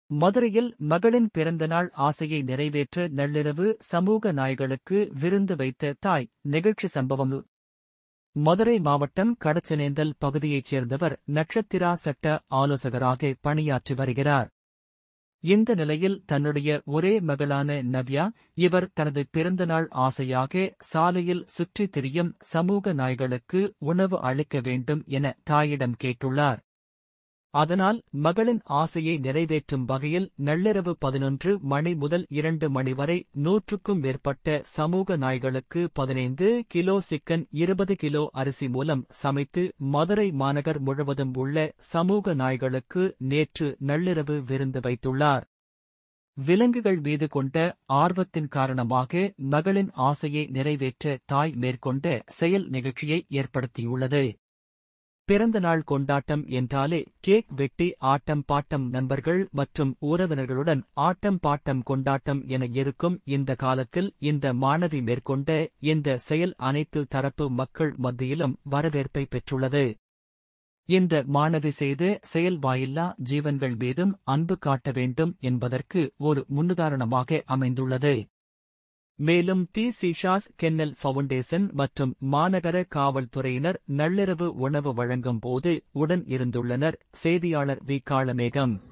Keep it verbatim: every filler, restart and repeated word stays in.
மதுரையில் மகளின் பிறந்தநாள் ஆசையை நிறைவேற்ற நள்ளிரவு சமூக நாய்களுக்கு விருந்து வைத்த தாய் நெகிழ்ச்சி சம்பவம். மதுரை மாவட்டம் கடச்சனேந்தல் பகுதியைச் சேர்ந்தவர் நட்சத்திரா சட்ட ஆலோசகராக பணியாற்றி வருகிறார். இந்த நிலையில் தன்னுடைய ஒரே மகளான நவ்யா, இவர் தனது பிறந்தநாள் ஆசையாக சாலையில் சுற்றித் திரியும் சமூக நாய்களுக்கு உணவு அளிக்க வேண்டும் என தாயிடம் கேட்டுள்ளார். அதனால் மகளின் ஆசையை நிறைவேற்றும் வகையில் நள்ளிரவு பதினொன்று மணி முதல் இரண்டு மணி வரை நூற்றுக்கும் மேற்பட்ட சமூக நாய்களுக்கு பதினைந்து கிலோ சிக்கன், இருபது கிலோ அரிசி மூலம் சமைத்து மதுரை மாநகர் முழுவதும் உள்ள சமூக நாய்களுக்கு நேற்று நள்ளிரவு விருந்து வைத்துள்ளார். விலங்குகள் மீது கொண்ட ஆர்வத்தின் காரணமாக மகளின் ஆசையை நிறைவேற்ற தாய் மேற்கொண்ட செயல் நிகழ்ச்சியை ஏற்படுத்தியுள்ளது. பிறந்தநாள் கொண்டாட்டம் என்றாலே கேக் வெட்டி ஆட்டம் பாட்டம், நண்பர்கள் மற்றும் உறவினர்களுடன் ஆட்டம் பாட்டம் கொண்டாட்டம் என இருக்கும் இந்த காலத்தில் இந்த மாணவி மேற்கொண்ட இந்த செயல் அனைத்து தரப்பு மக்கள் மத்தியிலும் வரவேற்பை பெற்றுள்ளது. இந்த மாணவி செய்த செயல் வாயில்லா ஜீவன்கள் மீதும் அன்பு காட்ட வேண்டும் என்பதற்கு ஒரு முன்னுதாரணமாக அமைந்துள்ளது. மேலும் தி சீஷாஸ் கென்னல் ஃபவுண்டேஷன் மற்றும் மாநகர காவல்துறையினர் நள்ளிரவு உணவு வழங்கும் போது உடன் இருந்துள்ளனர். செய்தியாளர் வி. காளமேகம்.